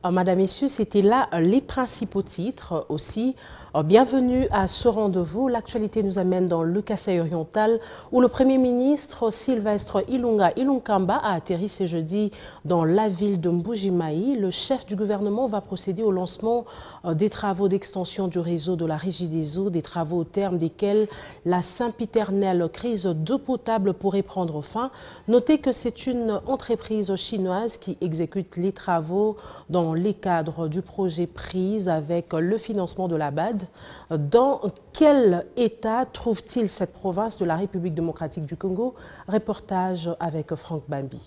Madame, Messieurs, c'était là les principaux titres aussi. Bienvenue à ce rendez-vous. L'actualité nous amène dans le Kasaï oriental où le Premier ministre Sylvestre Ilunga Ilunkamba a atterri ce jeudi dans la ville de Mbuji-Mayi. Le chef du gouvernement va procéder au lancement des travaux d'extension du réseau de la Régie des eaux, des travaux au terme desquels la sempiternelle crise d'eau potable pourrait prendre fin. Notez que c'est une entreprise chinoise qui exécute les travaux dans les cadres du projet PRISE avec le financement de la BAD. Dans quel état trouve-t-il cette province de la République démocratique du Congo? Reportage avec Franck Bambi.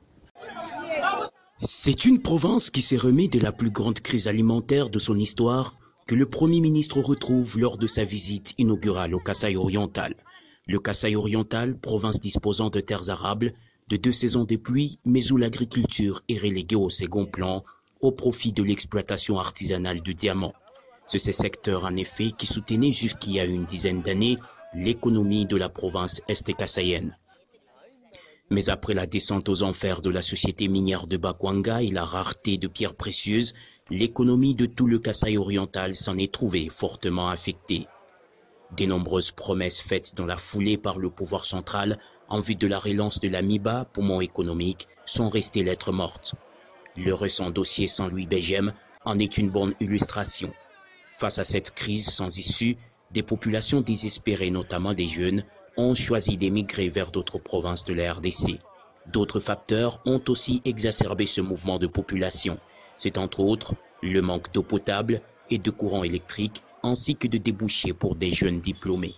C'est une province qui s'est remise de la plus grande crise alimentaire de son histoire que le Premier ministre retrouve lors de sa visite inaugurale au Kasaï oriental. Le Kasaï oriental, province disposant de terres arables, de 2 saisons de pluie, mais où l'agriculture est reléguée au second plan au profit de l'exploitation artisanale du diamant. C'est ce secteur en effet qui soutenait jusqu'il y a une dizaine d'années l'économie de la province est-kassaïenne. Mais après la descente aux enfers de la société minière de Bakwanga et la rareté de pierres précieuses, l'économie de tout le Kasaï oriental s'en est trouvée fortement affectée. De nombreuses promesses faites dans la foulée par le pouvoir central en vue de la relance de la MIBA, poumon économique, sont restées lettres mortes. Le récent dossier Saint-Louis Begem en est une bonne illustration. Face à cette crise sans issue, des populations désespérées, notamment des jeunes, ont choisi d'émigrer vers d'autres provinces de la RDC. D'autres facteurs ont aussi exacerbé ce mouvement de population. C'est entre autres le manque d'eau potable et de courant électrique, ainsi que de débouchés pour des jeunes diplômés.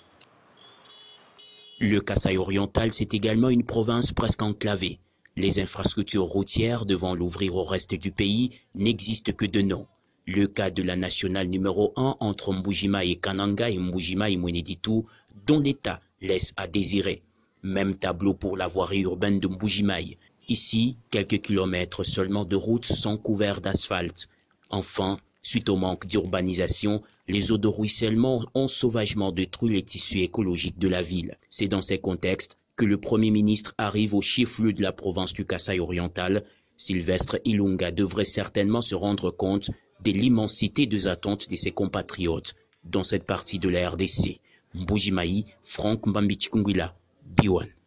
Le Kasaï oriental, c'est également une province presque enclavée. Les infrastructures routières devant l'ouvrir au reste du pays n'existent que de nom. Le cas de la nationale numéro 1 entre Mbuji-Mayi et Kananga et Mbuji-Mayi et Mweneditu, dont l'État laisse à désirer. Même tableau pour la voirie urbaine de Mbuji-Mayi. Ici, quelques kilomètres seulement de routes sont couverts d'asphalte. Enfin, suite au manque d'urbanisation, les eaux de ruissellement ont sauvagement détruit les tissus écologiques de la ville. C'est dans ces contextes que le Premier ministre arrive au chef-lieu de la province du Kasaï oriental. Sylvestre Ilunga devrait certainement se rendre compte de l'immensité des attentes de ses compatriotes dans cette partie de la RDC. Mbuji-Mayi, Franck Mbambi Chikungwila, B1.